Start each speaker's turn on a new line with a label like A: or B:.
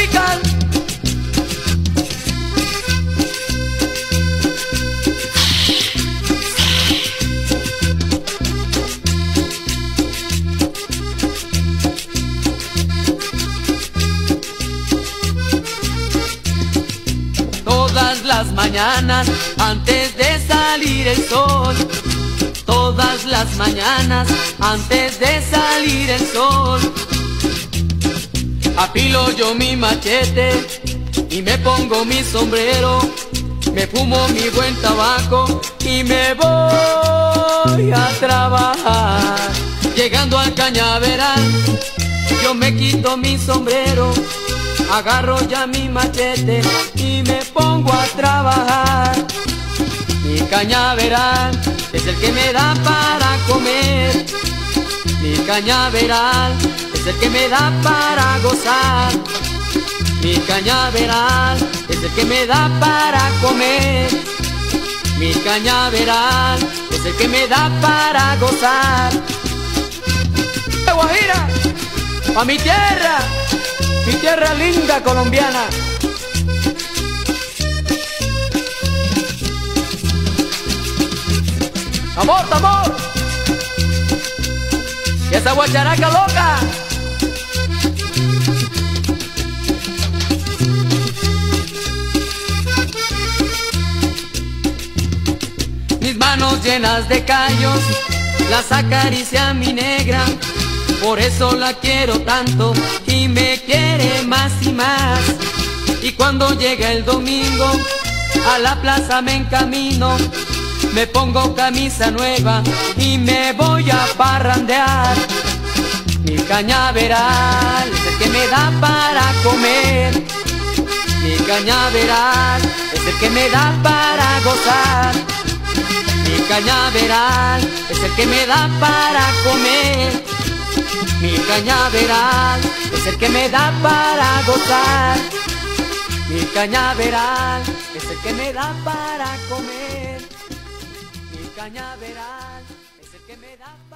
A: tropical. Todas las mañanas antes de salir el sol, todas las mañanas antes de salir el sol, apilo yo mi machete y me pongo mi sombrero, me fumo mi buen tabaco y me voy a trabajar. Llegando al cañaveral yo me quito mi sombrero, agarro ya mi machete y me pongo a trabajar. Mi cañaveral es el que me da para comer, mi cañaveral es el que me da para gozar, mi cañaveral es el que me da para comer, mi cañaveral es el que me da para gozar. Guajira, pa' mi tierra linda colombiana. Amor, amor, y esa guacharaca loca. Mis manos llenas de callos las acaricia mi negra, por eso la quiero tanto y me quiere más y más. Y cuando llega el domingo a la plaza me encamino, me pongo camisa nueva y me voy a parrandear. Mi cañaveral es el que me da para comer, mi cañaveral es el que me da para gozar, mi cañaveral es el que me da para comer, mi cañaveral es el que me da para gozar, mi cañaveral es el que me da para comer, mi cañaveral es el que me da